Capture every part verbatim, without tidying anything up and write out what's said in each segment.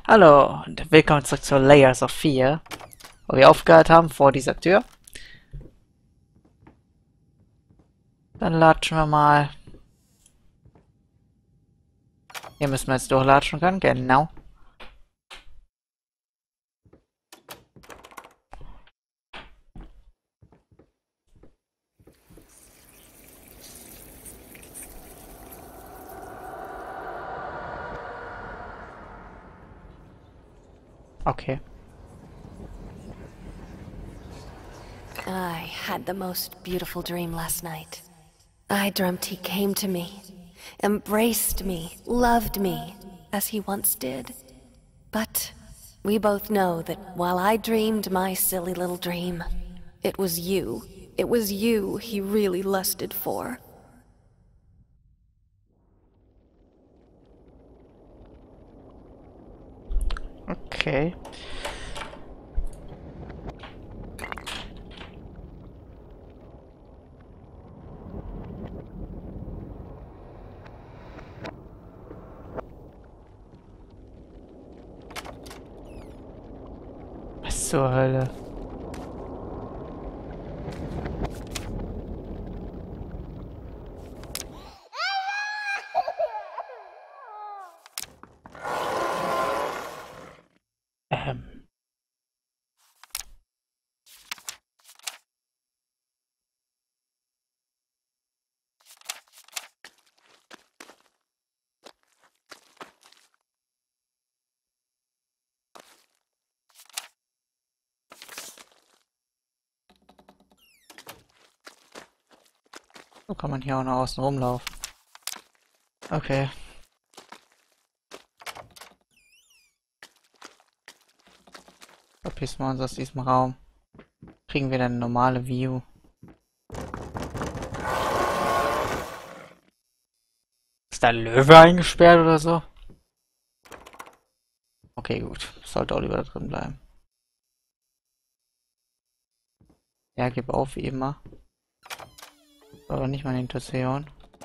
Hallo und willkommen zurück zu Layers of Fear, wo wir aufgehört haben vor dieser Tür. Dann latschen wir mal. Hier müssen wir jetzt durchlatschen können, genau. Okay. I had the most beautiful dream last night. I dreamt he came to me, embraced me, loved me, as he once did. But we both know that while I dreamed my silly little dream, it was you, it was you he really lusted for. Okay. Was zur Hölle? Ähm. So kann man hier auch noch außen rumlaufen. Okay. Verpissen wir uns aus diesem Raum. Kriegen wir dann eine normale View. Ist da ein Löwe eingesperrt oder so? Okay, gut. Sollte auch lieber da drin bleiben. Ja, gib auf, wie immer. Aber nicht meine Intuition.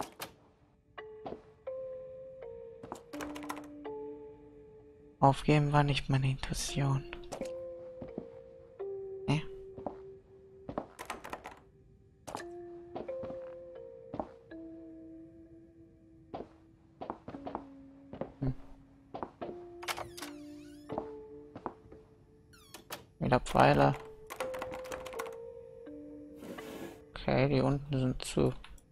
Aufgeben war nicht meine Intuition. Nee. Hm. Wieder Pfeiler. Okay, die unten sind zu.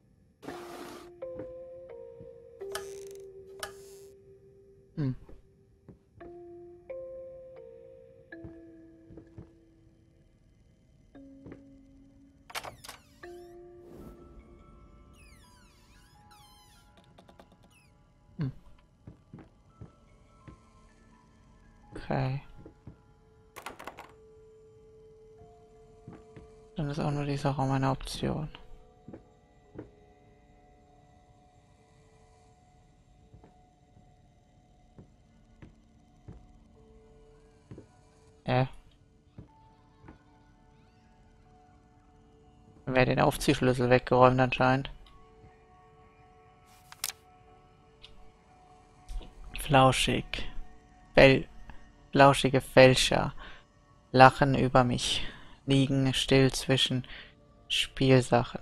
Hm. Hm. Okay. Dann ist auch nur dieser Raum eine Option. Äh. Wer den Aufziehschlüssel weggeräumt anscheinend. Flauschig. Fel Flauschige Fälscher lachen über mich. Liegen still zwischen Spielsachen.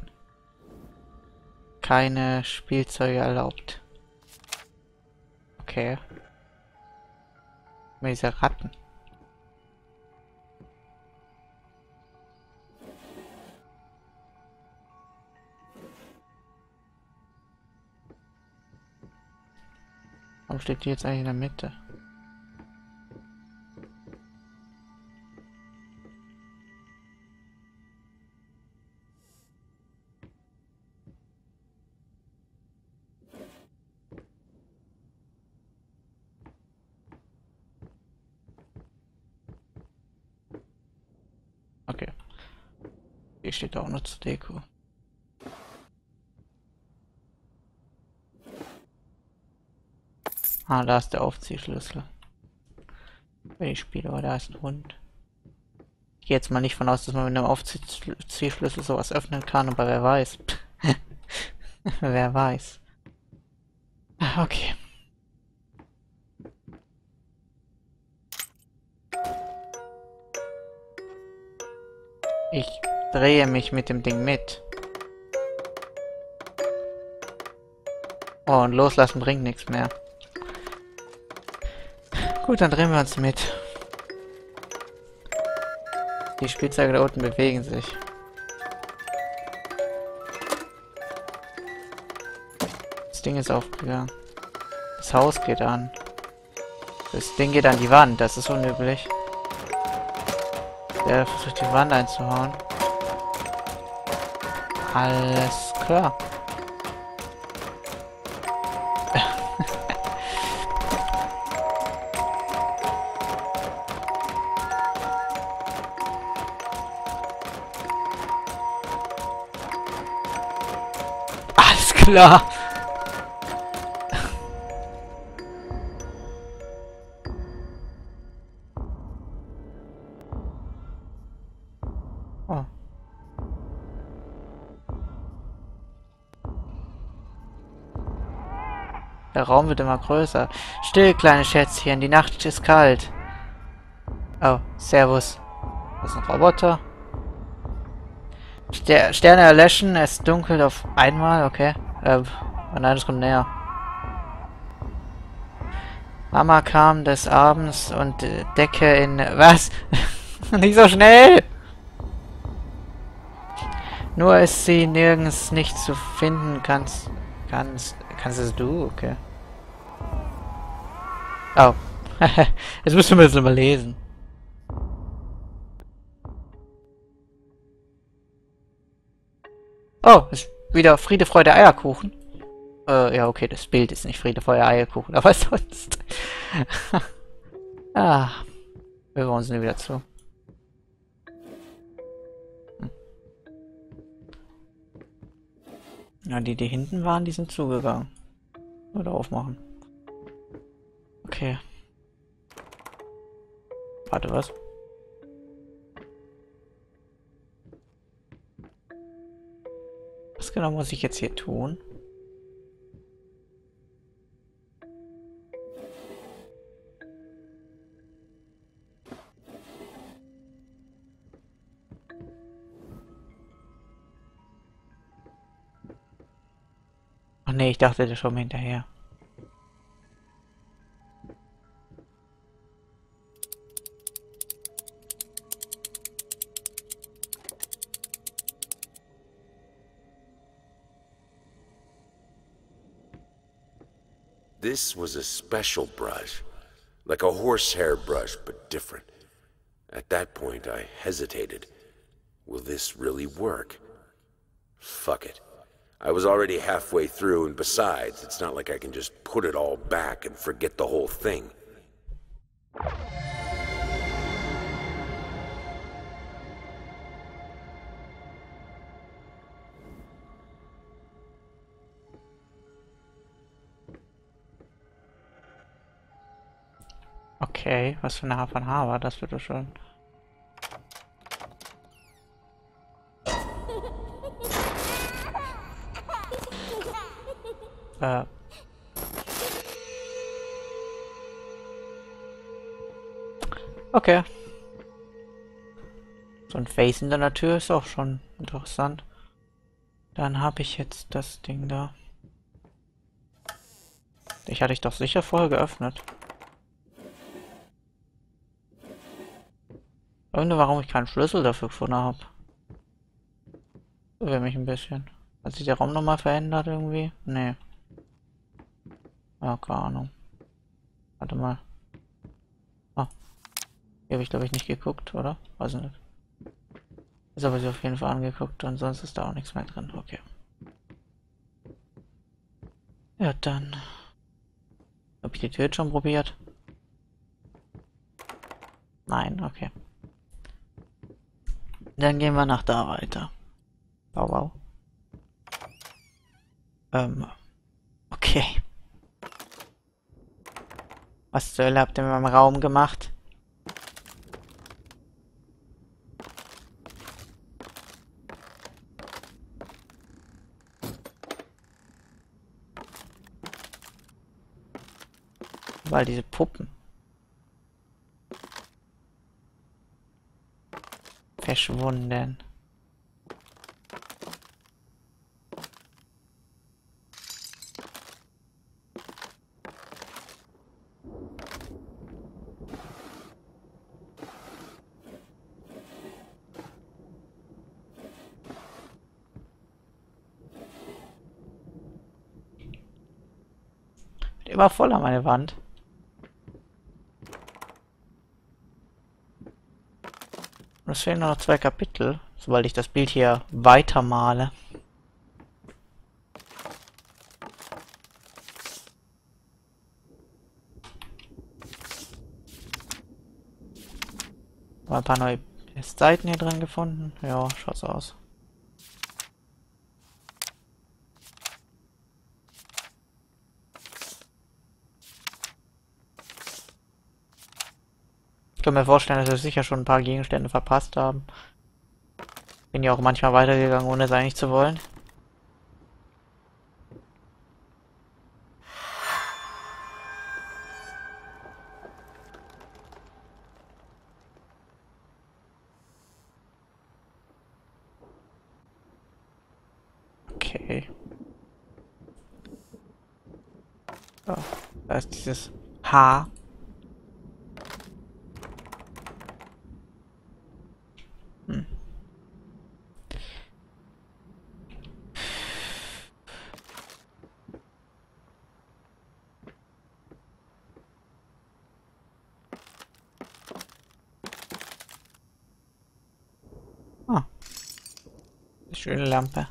Keine Spielzeuge erlaubt. Okay. Mit diese Ratten. Warum steht die jetzt eigentlich in der Mitte? Okay. Hier steht auch nur zur Deko. Ah, da ist der Aufziehschlüssel. Wenn ich spiele, aber da ist ein Hund. Ich gehe jetzt mal nicht von aus, dass man mit einem Aufziehschlüssel sowas öffnen kann, aber wer weiß. Wer weiß. Okay. Ich drehe mich mit dem Ding mit. Oh, und loslassen bringt nichts mehr. Gut, dann drehen wir uns mit. Die Spielzeuge da unten bewegen sich. Das Ding ist aufgegangen. Das Haus geht an. Das Ding geht an die Wand. Das ist unüblich. Der versucht die Wand einzuhauen. Alles klar. Alles klar. Oh. Der Raum wird immer größer. Still, kleine Schätzchen, die Nacht ist kalt. Oh, servus. Das ist ein Roboter. Ster Sterne erlöschen, es dunkelt auf einmal, okay. Äh, oh nein, das kommt näher. Mama kam des Abends und äh, Decke in... Was? Nicht so schnell! Nur ist sie nirgends nicht zu finden, kannst... Kannst... Kannst es du? Okay. Oh. Jetzt müssen wir es nochmal lesen. Oh, ist wieder Friede, Freude, Eierkuchen. Äh, ja, okay, das Bild ist nicht Friede, Freude, Eierkuchen, aber sonst... ah, wir wollen uns nie wieder zu. Hm. Ja, die, die hinten waren, die sind zugegangen. Oder aufmachen. Okay. Warte, was? Was genau muss ich jetzt hier tun? Ach nee, ich dachte, der schaut mir hinterher. This was a special brush, like a horsehair brush, but different. At that point, I hesitated. Will this really work? Fuck it. I was already halfway through, and besides, it's not like I can just put it all back and forget the whole thing. Okay, was für eine H von H war das bitte schon? Äh. Okay. So ein Face in der Tür ist auch schon interessant. Dann habe ich jetzt das Ding da. Ich hatte ich doch sicher vorher geöffnet. Irgendwie, warum ich keinen Schlüssel dafür gefunden habe. Wäre mich ein bisschen. Hat sich der Raum nochmal verändert irgendwie? Nee. Ja, keine Ahnung. Warte mal. Ah. Hier habe ich glaube ich nicht geguckt, oder? Weiß nicht. Ist aber sie auf jeden Fall angeguckt und sonst ist da auch nichts mehr drin. Okay. Ja, dann. Hab ich die Tür jetzt schon probiert? Nein, okay. Dann gehen wir nach da weiter. Wow, wow. Ähm. Okay. Was zur Hölle habt ihr in meinem Raum gemacht? Weil diese Puppen. verschwunden. Immer voll an meine Wand. Und es fehlen nur noch zwei Kapitel, sobald ich das Bild hier weitermale. Mal ein paar neue Seiten hier drin gefunden. Ja, schaut so aus. Ich kann mir vorstellen, dass wir sicher schon ein paar Gegenstände verpasst haben. Bin ja auch manchmal weitergegangen, ohne es eigentlich zu wollen. Okay. So, da ist dieses H. Hm. Ah. Schöne Lampe.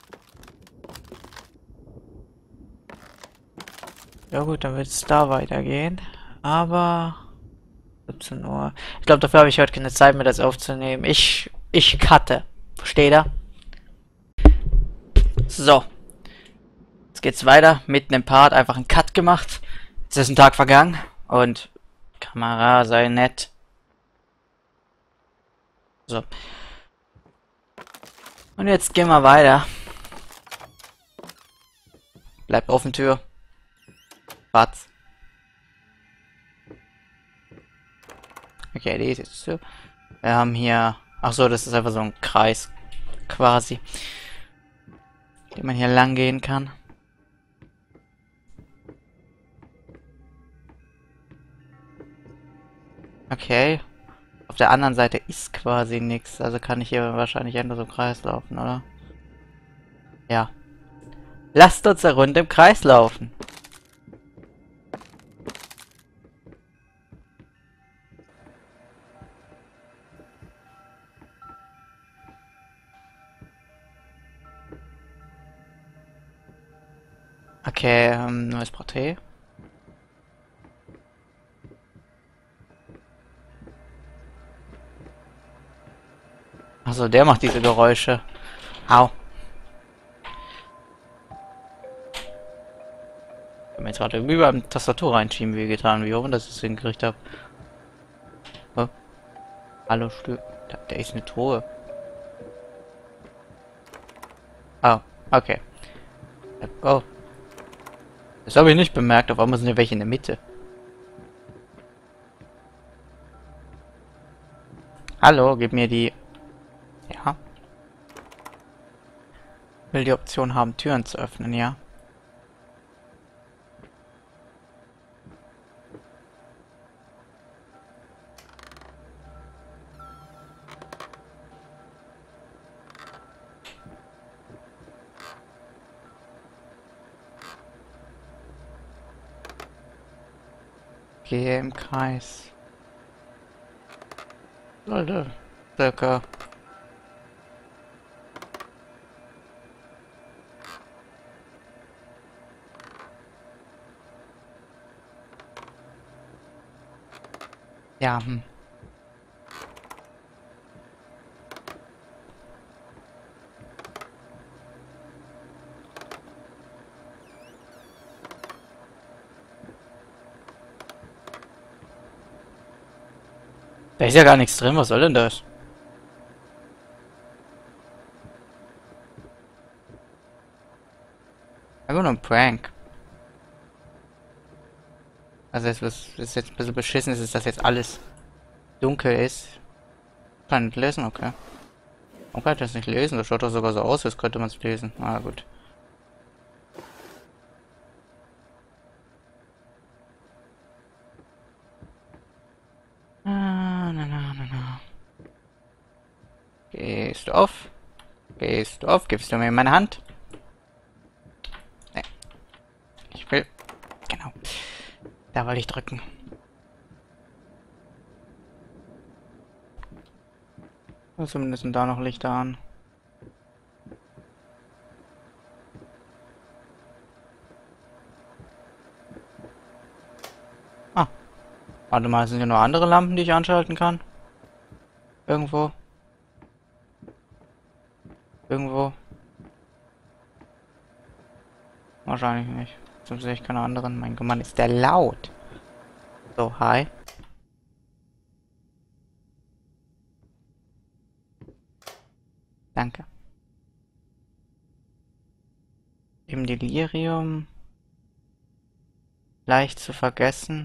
Ja gut, dann wird es da weitergehen. Aber siebzehn Uhr. Ich glaube, dafür habe ich heute keine Zeit mehr, das aufzunehmen. Ich, ich cutte. Versteht ihr? So. Jetzt geht's weiter. Mitten im Part einfach einen Cut gemacht. Jetzt ist ein Tag vergangen. Und Kamera sei nett. So. Und jetzt gehen wir weiter. Bleibt offen Tür. Batz. Okay, die ist jetzt zu. Wir haben hier... Ach so, das ist einfach so ein Kreis. Quasi. Den man hier lang gehen kann. Okay. Auf der anderen Seite ist quasi nichts. Also kann ich hier wahrscheinlich einfach so im Kreis laufen, oder? Ja. Lasst uns eine Runde im Kreis laufen. Okay, ähm, neues Porträt. Also der macht diese Geräusche. Au. Ich hab mir jetzt gerade irgendwie beim Tastatur reinschieben wie getan, wie oben das ich es hingekriegt habe. Oh. Hallo, Stü. Da, da ist eine Truhe. Oh, okay. Oh. Das habe ich nicht bemerkt, auf einmal sind ja welche in der Mitte. Hallo, gib mir die... Ja. Will die Option haben, Türen zu öffnen, ja. Gehe im Kreis. Leute, circa. Ja, hm. Da ist ja gar nichts drin, was soll denn das? Einfach nur ein Prank. Also jetzt, was, was jetzt ein bisschen beschissen ist, ist, dass jetzt alles dunkel ist. Kann nicht lesen, okay. Man kann das nicht lesen, das schaut doch sogar so aus, als könnte man es lesen. Na gut. Ah, na, na, na, na. Gehst du auf? Gehst du auf? Gibst du mir meine Hand? Nee. Ich will... Genau. Da wollte ich drücken. Und zumindest sind da noch Lichter an. Ah. Warte mal, sind hier nur andere Lampen, die ich anschalten kann? Irgendwo. Irgendwo. Wahrscheinlich nicht. Sonst sehe ich keine anderen. Mein Gott, Mann, ist der laut. So, hi. Danke. Im Delirium. Leicht zu vergessen.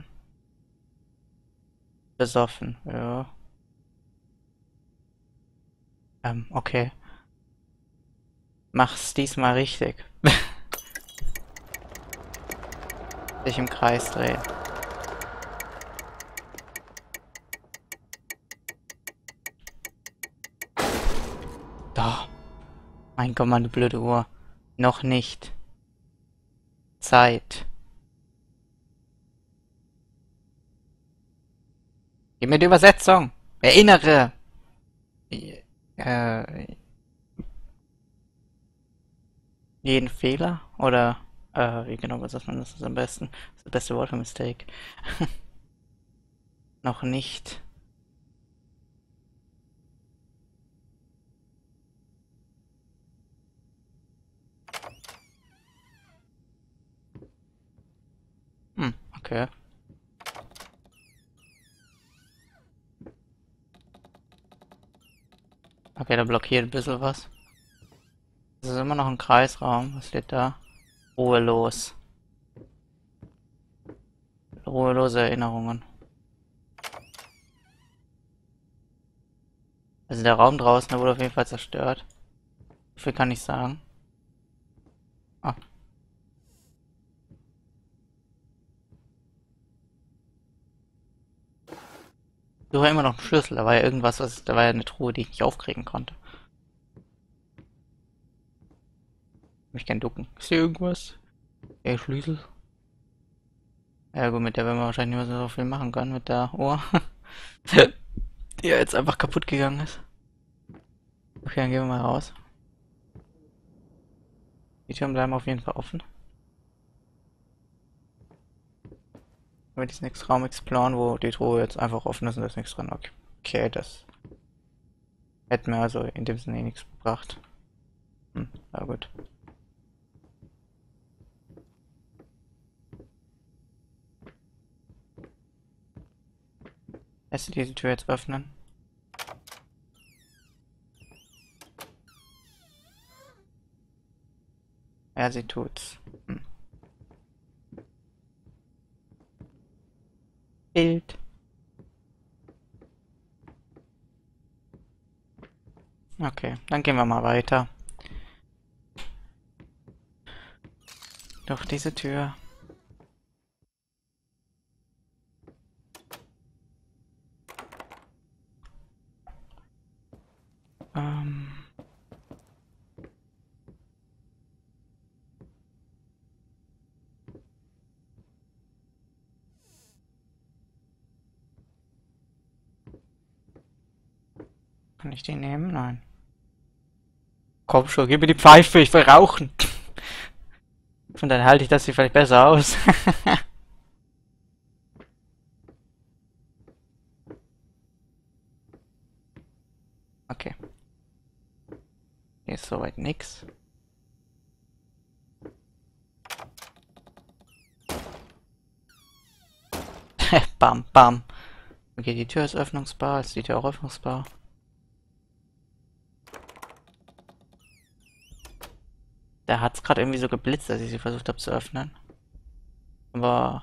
Besoffen, ja. Ähm, okay. Mach's diesmal richtig. Sich im Kreis drehen. Da. Mein Gott, meine blöde Uhr. Noch nicht. Zeit. Gib mir die Übersetzung. Erinnere. Äh, jeden Fehler? Oder, äh, wie genau sagt man das am besten? Das ist das beste Wort für Mistake. Noch nicht. Hm, okay. Okay, da blockiert ein bisschen was. Das ist immer noch ein Kreisraum. Was steht da? Ruhelos. Ruhelose Erinnerungen. Also der Raum draußen, der wurde auf jeden Fall zerstört. So viel kann ich sagen. Ah. Ich suche immer noch einen Schlüssel. Da war ja irgendwas, was, da war ja eine Truhe, die ich nicht aufkriegen konnte. Ich kann ducken. Ist hier irgendwas? Der Schlüssel? Ja gut, mit der werden wir wahrscheinlich nicht mehr so viel machen können, mit der Uhr. Die ja jetzt einfach kaputt gegangen ist. Okay, dann gehen wir mal raus. Die Türen bleiben auf jeden Fall offen. Wenn wir diesen nächsten Raum exploren, wo die Truhe jetzt einfach offen ist und da ist nichts drin. Okay, okay, das hätte mir also in dem Sinne eh nichts gebracht. Hm, ja gut. Lässt du diese Tür jetzt öffnen? Ja, sie tut's. Hm. Bild. Okay, dann gehen wir mal weiter. Durch diese Tür. Ähm. Kann ich den nehmen? Nein. Komm schon, gib mir die Pfeife, ich will rauchen. Und dann halte ich das hier vielleicht besser aus. Okay. Hier ist soweit nix. Bam, bam. Okay, die Tür ist öffnungsbar. Ist die Tür auch öffnungsbar? Da hat es gerade irgendwie so geblitzt, als ich sie versucht habe zu öffnen. Aber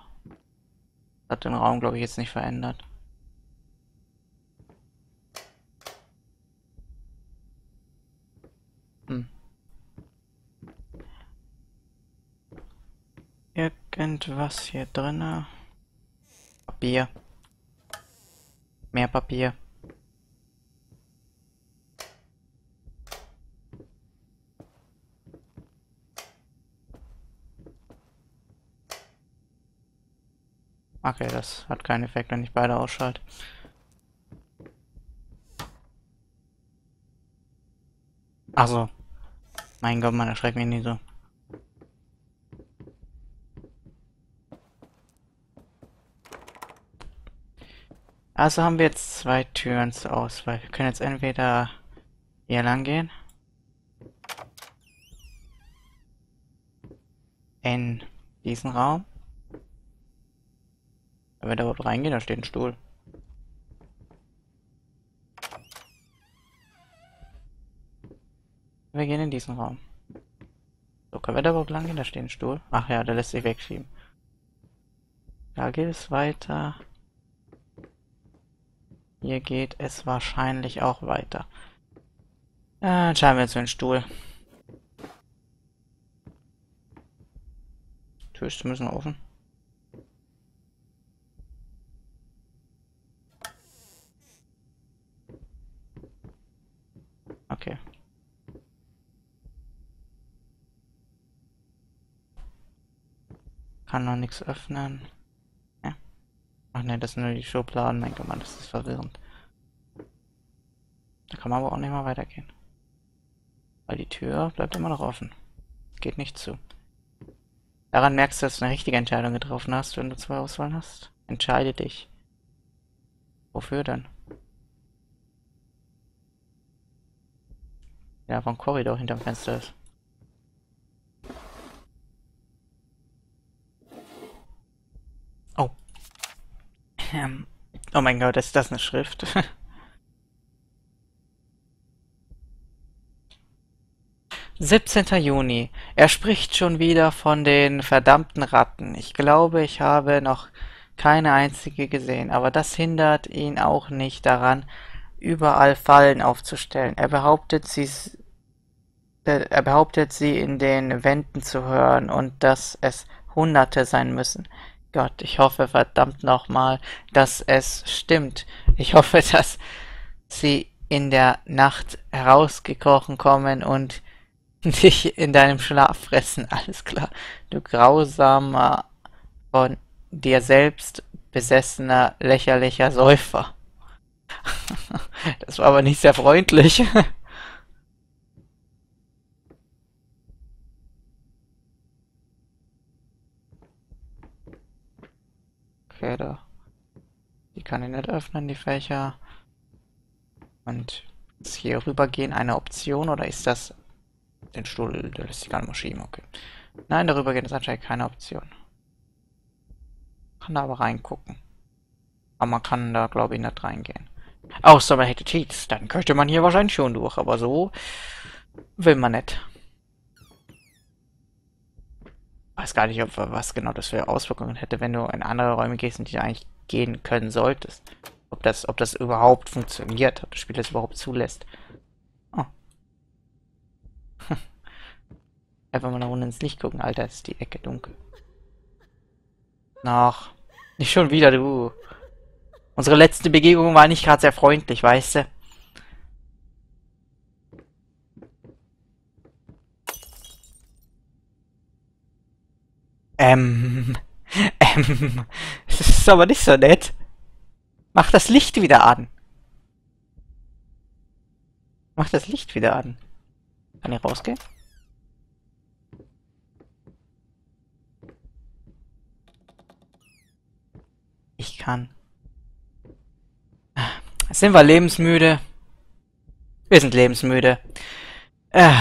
hat den Raum, glaube ich, jetzt nicht verändert. irgendwas hier drinne? Papier. Mehr Papier. Okay, das hat keinen Effekt, wenn ich beide ausschalte. Also, mein Gott, man erschreckt mich nie so. Also haben wir jetzt zwei Türen zur Auswahl. Wir können jetzt entweder hier lang gehen. In diesen Raum. Wenn wir da überhaupt reingehen, da steht ein Stuhl. Wir gehen in diesen Raum. So, können wir da überhaupt lang gehen? Da steht ein Stuhl. Ach ja, der lässt sich wegschieben. Da geht es weiter. Hier geht es wahrscheinlich auch weiter. Äh, entscheiden wir uns für den Stuhl. Tür ist zumindest noch offen. Okay. Kann noch nichts öffnen. Ja. Ach ne, das sind nur die Schubladen. Mein Gott, das ist verwirrend. Da kann man aber auch nicht mal weitergehen. Weil die Tür bleibt immer noch offen. Geht nicht zu. Daran merkst du, dass du eine richtige Entscheidung getroffen hast, wenn du zwei Auswahlen hast. Entscheide dich. Wofür denn? Ja, vom Korridor hinterm Fenster ist. Oh. Ähm. Oh mein Gott, ist das eine Schrift? siebzehnter Juni. Er spricht schon wieder von den verdammten Ratten. Ich glaube, ich habe noch keine einzige gesehen, aber das hindert ihn auch nicht daran, überall Fallen aufzustellen. Er behauptet, sie, er behauptet, sie in den Wänden zu hören und dass es Hunderte sein müssen. Gott, ich hoffe verdammt nochmal, dass es stimmt. Ich hoffe, dass sie in der Nacht herausgekrochen kommen und dich in deinem Schlaf fressen. Alles klar. Du grausamer, von dir selbst besessener, lächerlicher Säufer. Das war aber nicht sehr freundlich. Okay, da. Die kann ich nicht öffnen, die Fächer. Und ist hier rübergehen eine Option oder ist das den Stuhl, der lässt sich gar nicht mal schieben, okay. Nein, darüber gehen ist anscheinend keine Option. Kann da aber reingucken. Aber man kann da, glaube ich, nicht reingehen. Außer man hätte Cheats, dann könnte man hier wahrscheinlich schon durch, aber so will man nicht. Weiß gar nicht, ob was genau das für Auswirkungen hätte, wenn du in andere Räume gehst und die eigentlich gehen können solltest. Ob das, ob das überhaupt funktioniert, ob das Spiel das überhaupt zulässt. Oh. Einfach mal nach unten ins Licht gucken, Alter, ist die Ecke dunkel. Noch. Nicht schon wieder, du. Unsere letzte Begegnung war nicht gerade sehr freundlich, weißt du? Ähm. Ähm. Das ist aber nicht so nett. Mach das Licht wieder an. Mach das Licht wieder an. Kann ich rausgehen? Ich kann. Sind wir lebensmüde? Wir sind lebensmüde. Äh.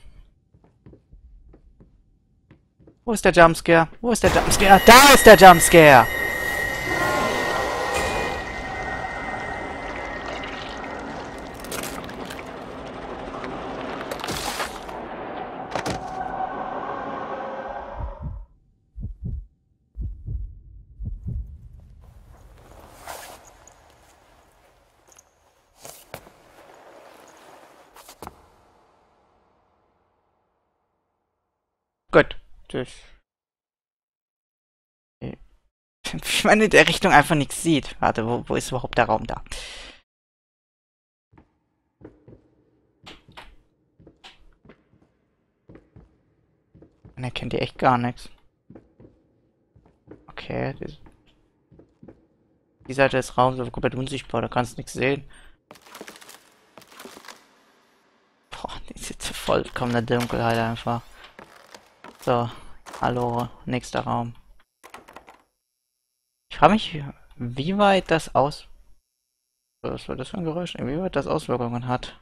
Wo ist der Jumpscare? Wo ist der Jumpscare? Da ist der Jumpscare! Gut. Tschüss. man in der Richtung einfach nichts sieht. Warte, wo, wo ist überhaupt der Raum da? Man erkennt hier echt gar nichts. Okay, die, die Seite des Raums ist komplett unsichtbar, da kannst du nichts sehen. Boah, die ist jetzt vollkommene Dunkelheit einfach. So, hallo, nächster Raum. Ich frage mich, wie weit das aus... Was war das für ein Geräusch? Wie weit das Auswirkungen hat.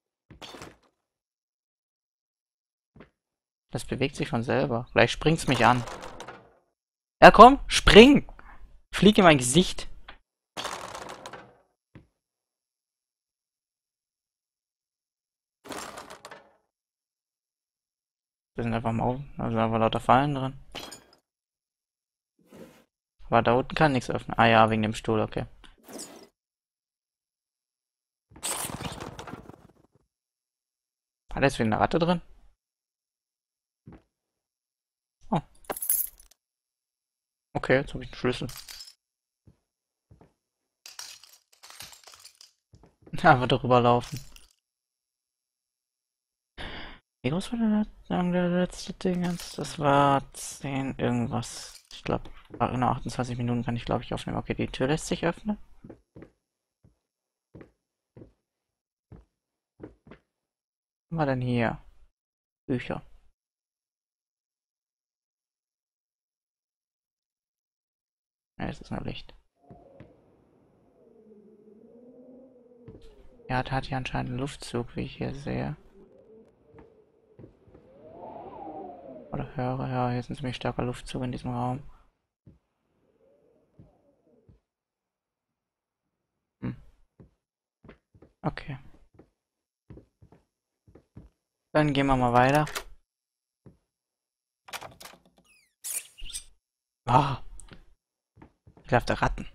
Das bewegt sich von selber. Vielleicht springt's mich an. Ja komm, spring! Flieg in mein Gesicht. Wir sind einfach mal, da sind einfach lauter Fallen drin. Aber da unten kann nichts öffnen. Ah ja, wegen dem Stuhl, okay. War da jetzt wegen einer Ratte drin? Oh. Okay, jetzt habe ich einen Schlüssel. Einfach darüber laufen. Wie groß war der, der letzte Ding jetzt? Das war zehn irgendwas. Ich glaube, in achtundzwanzig Minuten kann ich glaube ich aufnehmen. Okay, die Tür lässt sich öffnen. Was war denn hier? Bücher. Ja, es ist nur Licht. Ja, da hat hier anscheinend einen Luftzug, wie ich hier sehe. Oder höre, ja, hier ist ein ziemlich starker Luftzug in diesem Raum. Hm. Okay. Dann gehen wir mal weiter. Ah. Ich glaube, der Ratten.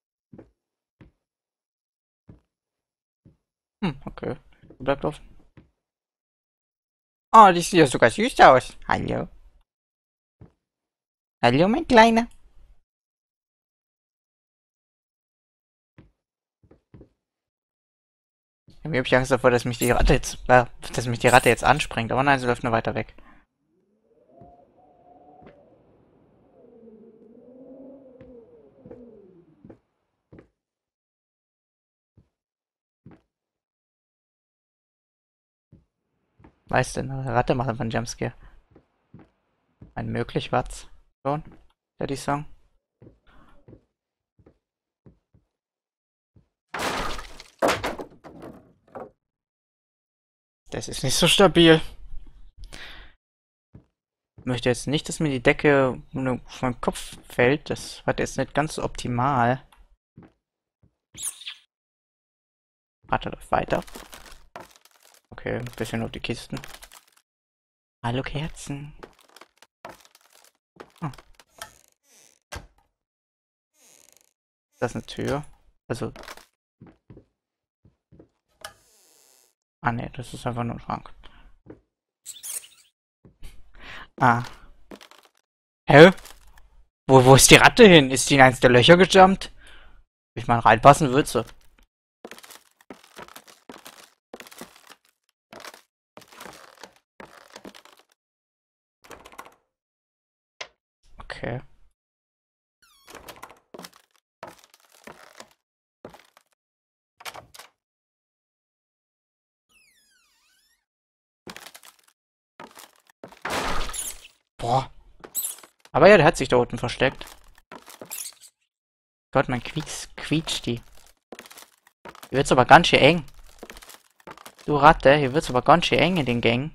Hm, okay. Bleibt offen. Oh, die sieht ja sogar süß aus. Hallo. Hallo, mein Kleiner. Irgendwie habe ich Angst davor, dass mich die Ratte jetzt, äh, dass mich die Ratte jetzt anspringt. Aber nein, sie läuft nur weiter weg. Weißt du, eine Ratte macht einfach einen Jumpscare. Ein möglich was? Schon? Ja, die Song. Das ist nicht so stabil. Ich möchte jetzt nicht, dass mir die Decke auf meinen Kopf fällt. Das war jetzt nicht ganz so optimal. Warte, läuft weiter. Okay, ein bisschen auf die Kisten. Hallo Kerzen. Oh. Das ist eine Tür. Also. Ah ne, das ist einfach nur ein Schrank. Ah. Hä? Wo, wo ist die Ratte hin? Ist die in eins der Löcher gejumpt? Ich meine, reinpassen würde sie. Okay. Boah. Aber ja, der hat sich da unten versteckt. Gott, mein Quietsch, quietscht die. Hier wird's aber ganz schön eng. Du Ratte, hier wird's aber ganz schön eng in den Gängen.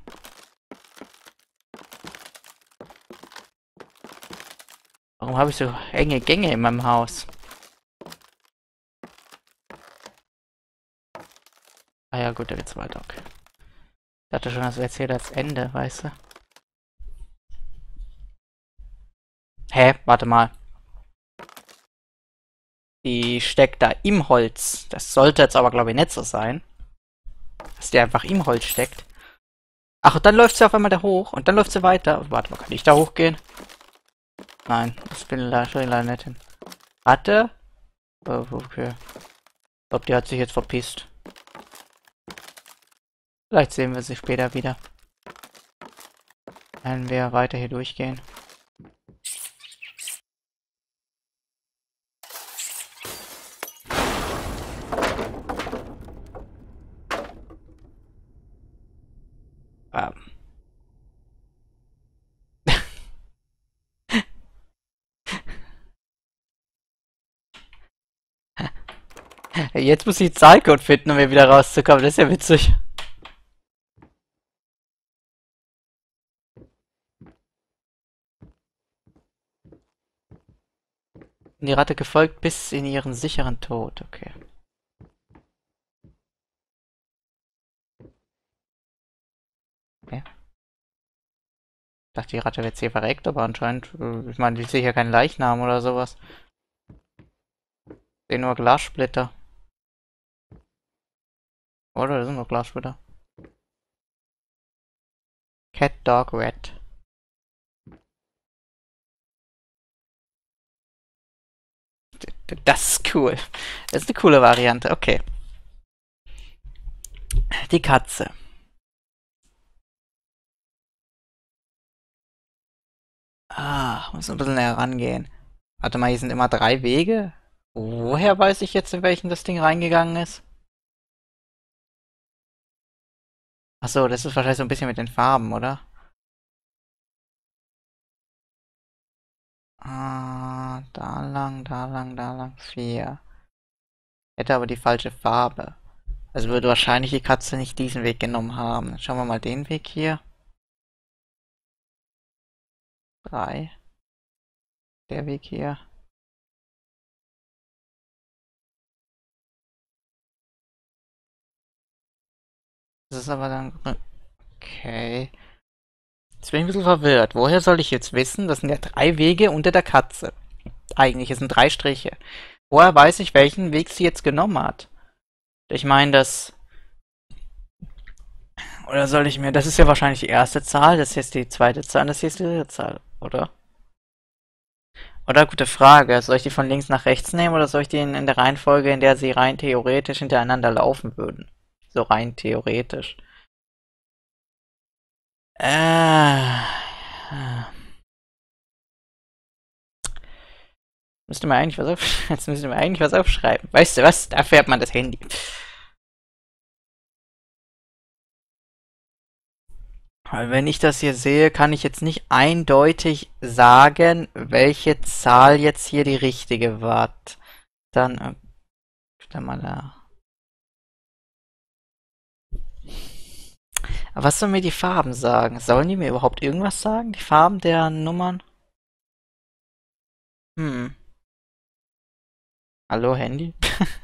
Warum habe ich so enge Gänge in meinem Haus? Ah ja, gut, da geht's weiter, okay. Ich dachte schon, das wäre jetzt hier das Ende, weißt du? Hä? Warte mal. Die steckt da im Holz. Das sollte jetzt aber, glaube ich, nicht so sein. Dass die einfach im Holz steckt. Ach, und dann läuft sie auf einmal da hoch. Und dann läuft sie weiter. Warte mal, kann ich da hochgehen? Nein, das bin ich leider nicht hin. Ratte? Oh, okay. Ich glaube, die hat sich jetzt verpisst. Vielleicht sehen wir sie später wieder. Wenn wir weiter hier durchgehen. Ähm. Jetzt muss ich den Zahlcode finden, um hier wieder rauszukommen. Das ist ja witzig. Die Ratte gefolgt bis in ihren sicheren Tod. Okay. Okay. Ich dachte, die Ratte wäre jetzt hier verreckt, aber anscheinend, äh, ich meine, die sehe ja keinen Leichnam oder sowas. Ich sehe nur Glassplitter. Oder? Das sind nur Glassplitter. Cat, Dog, Rat. Das ist cool. Das ist eine coole Variante. Okay. Die Katze. Ah, muss ein bisschen näher rangehen. Warte mal, hier sind immer drei Wege. Woher weiß ich jetzt, in welchen das Ding reingegangen ist? Achso, das ist wahrscheinlich so ein bisschen mit den Farben, oder? Ah, da lang, da lang, da lang. Vier. Hätte aber die falsche Farbe. Also würde wahrscheinlich die Katze nicht diesen Weg genommen haben. Schauen wir mal den Weg hier. Drei. Der Weg hier. Das ist aber dann... Okay. Jetzt bin ich ein bisschen verwirrt. Woher soll ich jetzt wissen? Das sind ja drei Wege unter der Katze. Eigentlich, es sind drei Striche. Woher weiß ich, welchen Weg sie jetzt genommen hat? Ich meine, das... Oder soll ich mir... Das ist ja wahrscheinlich die erste Zahl, das hier ist die zweite Zahl, das hier ist die dritte Zahl, oder? Oder, gute Frage. Soll ich die von links nach rechts nehmen oder soll ich die in, in der Reihenfolge, in der sie rein theoretisch hintereinander laufen würden? So rein theoretisch. Äh... Müsste mir eigentlich was auf... Jetzt müsste mir eigentlich was aufschreiben. Weißt du was? Dafür hat man das Handy. Weil wenn ich das hier sehe, kann ich jetzt nicht eindeutig sagen, welche Zahl jetzt hier die richtige war. Dann... Äh, dann mal da. Aber was sollen mir die Farben sagen? Sollen die mir überhaupt irgendwas sagen? Die Farben der Nummern? Hm. Hallo, Handy?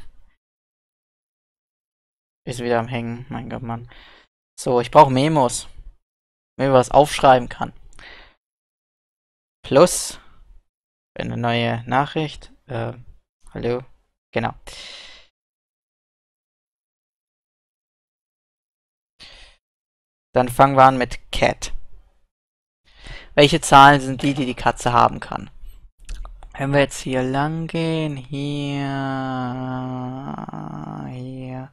Ist wieder am Hängen. Mein Gott, Mann. So, ich brauche Memos. Wenn ich was aufschreiben kann. Plus. Eine neue Nachricht. Äh, hallo. Genau. Dann fangen wir an mit Cat. Welche Zahlen sind die, die die Katze haben kann? Wenn wir jetzt hier lang gehen, hier, hier,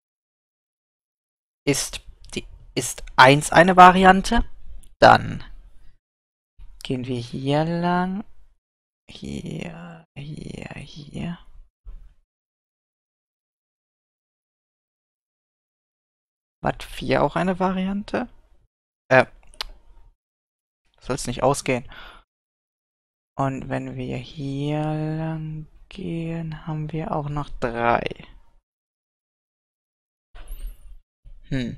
ist die ist eins eine Variante. Dann gehen wir hier lang, hier, hier, hier. War vier auch eine Variante? Äh, soll es nicht ausgehen. Und wenn wir hier lang gehen, haben wir auch noch drei. Hm.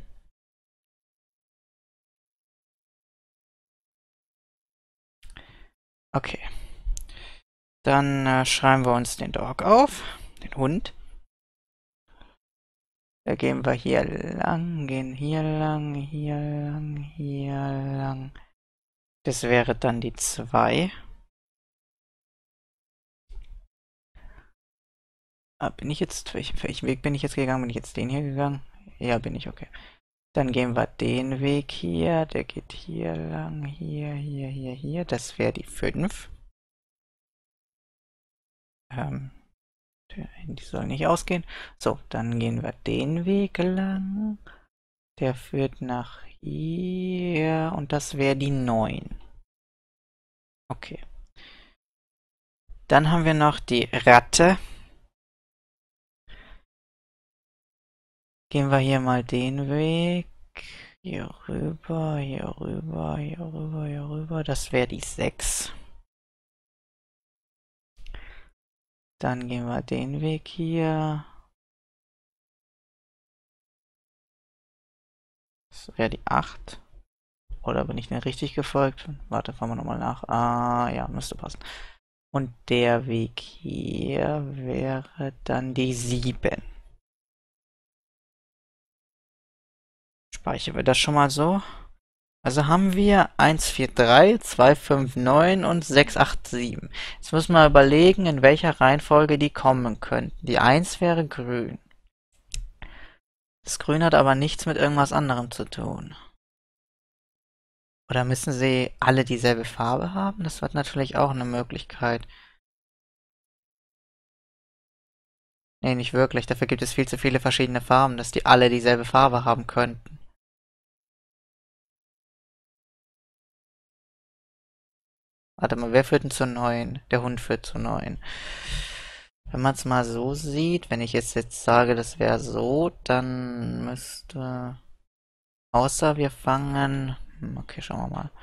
Okay. Dann äh, schreiben wir uns den Dog auf, den Hund. Da gehen wir hier lang, gehen hier lang, hier lang, hier lang. Das wäre dann die zwei. Ah, bin ich jetzt, welchen, welchen Weg bin ich jetzt gegangen? Bin ich jetzt den hier gegangen? Ja, bin ich, okay. Dann gehen wir den Weg hier, der geht hier lang, hier, hier, hier, hier. Das wäre die fünf. Ähm, die soll nicht ausgehen. So, dann gehen wir den Weg lang. Der führt nach hier und das wäre die neun. Okay. Dann haben wir noch die Ratte. Gehen wir hier mal den Weg. Hier rüber, hier rüber, hier rüber, hier rüber. Das wäre die sechs. Dann gehen wir den Weg hier. Das wäre die acht. Oder bin ich denn richtig gefolgt? Warte, fahren wir nochmal nach. Ah, ja, müsste passen. Und der Weg hier wäre dann die sieben. Speichern wir das schon mal so. Also haben wir eins vier drei, zwei fünf neun und sechs acht sieben. Jetzt müssen wir überlegen, in welcher Reihenfolge die kommen könnten. Die eins wäre grün. Das Grün hat aber nichts mit irgendwas anderem zu tun. Oder müssen sie alle dieselbe Farbe haben? Das wird natürlich auch eine Möglichkeit. Nee, nicht wirklich. Dafür gibt es viel zu viele verschiedene Farben, dass die alle dieselbe Farbe haben könnten. Warte mal, wer führt denn zu neun? Der Hund führt zu neun. Wenn man es mal so sieht, wenn ich jetzt, jetzt sage, das wäre so, dann müsste... Außer wir fangen... Okay, schauen wir mal.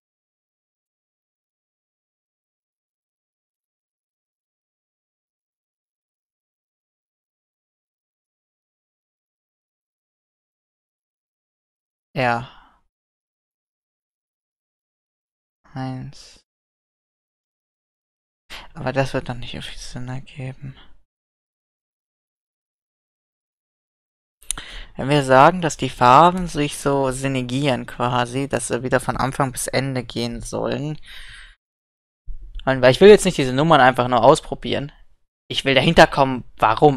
Ja. Eins. Aber das wird dann nicht so viel Sinn ergeben. Wenn wir sagen, dass die Farben sich so synergieren quasi, dass sie wieder von Anfang bis Ende gehen sollen. Weil ich will jetzt nicht diese Nummern einfach nur ausprobieren. Ich will dahinter kommen, warum.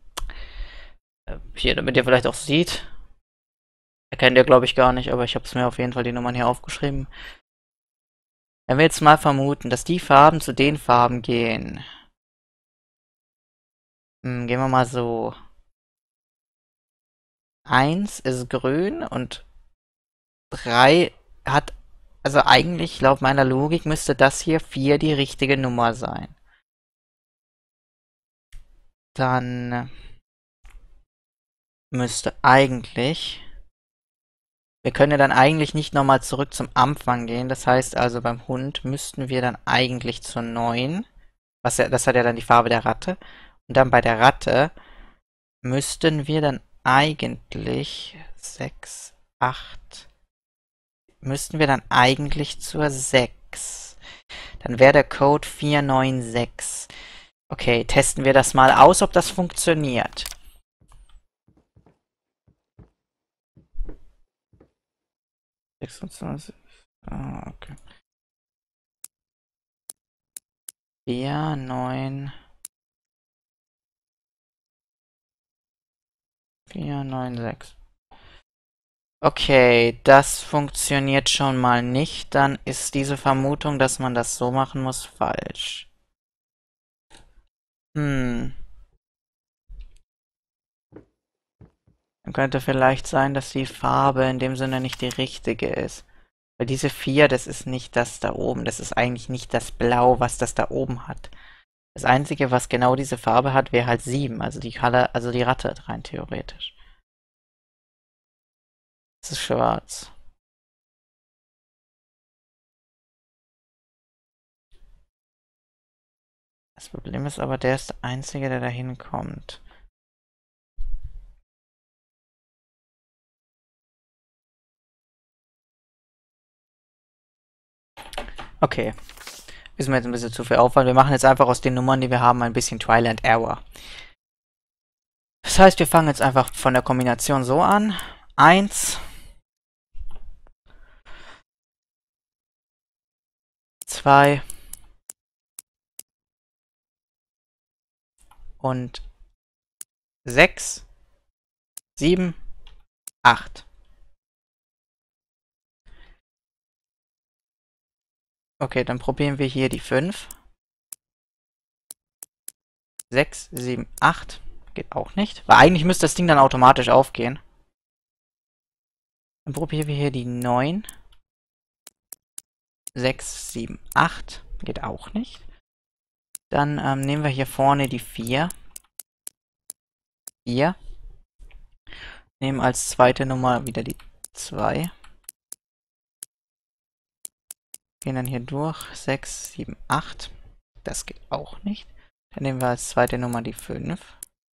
Hier, damit ihr vielleicht auch seht. Erkennt ihr, glaube ich, gar nicht, aber ich habe es mir auf jeden Fall die Nummern hier aufgeschrieben. Wenn wir jetzt mal vermuten, dass die Farben zu den Farben gehen. Hm, gehen wir mal so. eins ist grün und drei hat, also eigentlich laut meiner Logik müsste das hier vier die richtige Nummer sein. Dann müsste eigentlich, wir können ja dann eigentlich nicht nochmal zurück zum Anfang gehen. Das heißt also beim Hund müssten wir dann eigentlich zur neun, was ja, das hat ja dann die Farbe der Ratte. Und dann bei der Ratte müssten wir dann eigentlich sechs, acht, müssten wir dann eigentlich zur sechs. Dann wäre der Code vier neun sechs. Okay, testen wir das mal aus, ob das funktioniert. sechsundzwanzig. Ah, okay. vier, neun. vier, neun, sechs. Okay, das funktioniert schon mal nicht. Dann ist diese Vermutung, dass man das so machen muss, falsch. Hm. Dann könnte vielleicht sein, dass die Farbe in dem Sinne nicht die richtige ist. Weil diese vier, das ist nicht das da oben. Das ist eigentlich nicht das Blau, was das da oben hat. Das Einzige, was genau diese Farbe hat, wäre halt sieben. Also die Color, also die Ratte rein theoretisch. Das ist schwarz. Das Problem ist aber, der ist der Einzige, der da hinkommt. Okay. Ist mir jetzt ein bisschen zu viel Aufwand. Wir machen jetzt einfach aus den Nummern, die wir haben, ein bisschen Trial and Error. Das heißt, wir fangen jetzt einfach von der Kombination so an. eins. zwei. Und sechs. sieben. acht. Okay, dann probieren wir hier die fünf. sechs, sieben, acht. Geht auch nicht. Weil eigentlich müsste das Ding dann automatisch aufgehen. Dann probieren wir hier die neun. sechs, sieben, acht. Geht auch nicht. Dann ähm, nehmen wir hier vorne die vier. vier. Nehmen als zweite Nummer wieder die zwei. Gehen dann hier durch. sechs, sieben, acht. Das geht auch nicht. Dann nehmen wir als zweite Nummer die fünf.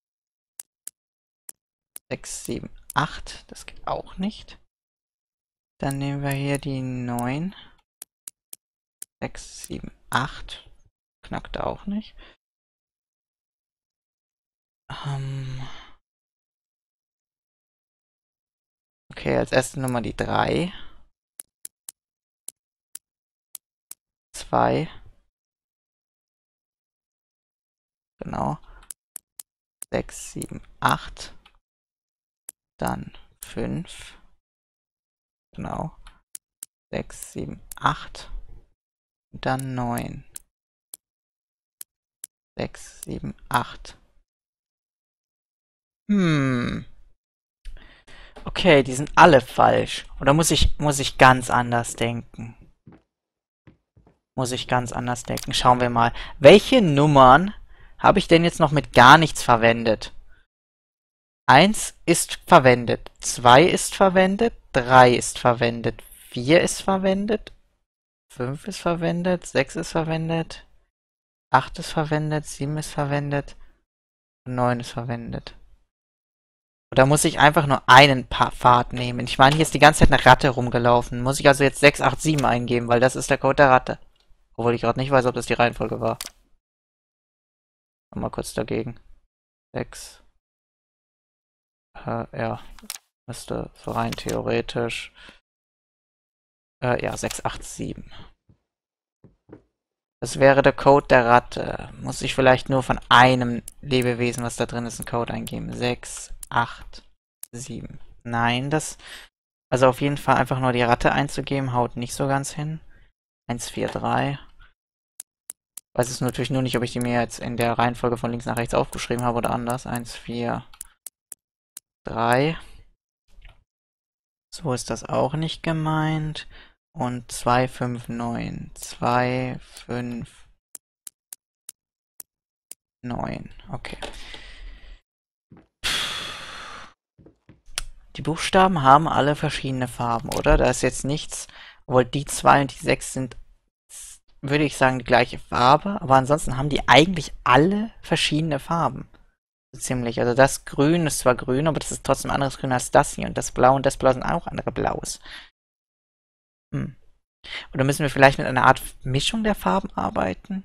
sechs, sieben, acht. Das geht auch nicht. Dann nehmen wir hier die neun. sechs, sieben, acht. Knackt auch nicht. Ähm okay, als erste Nummer die drei. zwei. Genau. sechs, sieben, acht. Dann fünf. Genau. sechs, sieben, acht. Dann neun. sechs, sieben, acht. Hm. Okay, die sind alle falsch. Oder muss ich, muss ich ganz anders denken? Muss ich ganz anders denken. Schauen wir mal. Welche Nummern habe ich denn jetzt noch mit gar nichts verwendet? eins ist verwendet. zwei ist verwendet. drei ist verwendet. vier ist verwendet. fünf ist verwendet. sechs ist verwendet. acht ist verwendet. sieben ist verwendet. neun ist verwendet. Oder muss ich einfach nur einen pa Pfad nehmen? Ich meine, hier ist die ganze Zeit eine Ratte rumgelaufen. Muss ich also jetzt sechs, acht, sieben eingeben, weil das ist der Code der Ratte. Obwohl ich gerade nicht weiß, ob das die Reihenfolge war. Mal kurz dagegen. sechs. Äh, ja. Müsste so rein theoretisch. Äh, ja, sechs, acht, sieben. Das wäre der Code der Ratte. Muss ich vielleicht nur von einem Lebewesen, was da drin ist, einen Code eingeben. sechs, acht, sieben. Nein, das... Also auf jeden Fall einfach nur die Ratte einzugeben, haut nicht so ganz hin. eins, vier, drei. Weiß es natürlich nur nicht, ob ich die mir jetzt in der Reihenfolge von links nach rechts aufgeschrieben habe oder anders. eins, vier, drei. So ist das auch nicht gemeint. Und zwei, fünf, neun. zwei, fünf, neun. Okay. Die Buchstaben haben alle verschiedene Farben, oder? Da ist jetzt nichts, obwohl die zwei und die sechs sind, würde ich sagen, die gleiche Farbe, aber ansonsten haben die eigentlich alle verschiedene Farben. So ziemlich. Also das Grün ist zwar grün, aber das ist trotzdem ein anderes Grün als das hier. Und das Blau und das Blau sind auch andere Blaus. Hm. Oder müssen wir vielleicht mit einer Art Mischung der Farben arbeiten?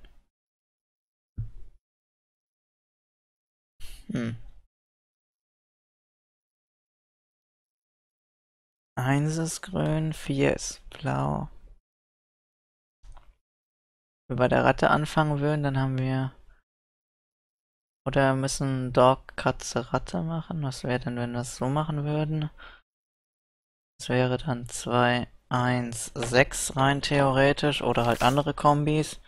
Hm. eins ist grün, vier ist blau. Wenn wir bei der Ratte anfangen würden, dann haben wir... Oder müssen Dog, Katze, Ratte machen. Was wäre denn, wenn wir das so machen würden? Das wäre dann zwei, eins, sechs rein theoretisch. Oder halt andere Kombis.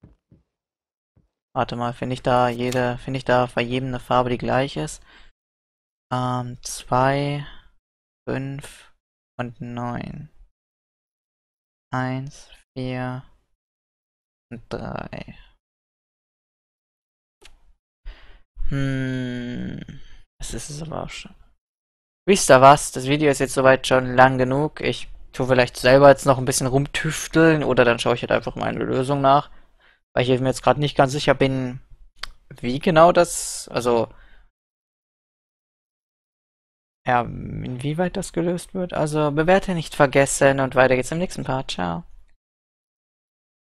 Warte mal, finde ich da jede, finde ich da bei jedem eine Farbe, die gleich ist? Ähm, zwei, fünf und neun. eins, vier und drei. Hm, es ist es aber auch schon. Wisst ihr was? Das Video ist jetzt soweit schon lang genug. Ich tue vielleicht selber jetzt noch ein bisschen rumtüfteln oder dann schaue ich halt einfach meine Lösung nach. Weil ich mir jetzt gerade nicht ganz sicher bin, wie genau das, also ja, inwieweit das gelöst wird. Also bewerte nicht vergessen und weiter geht's im nächsten Part. Ciao.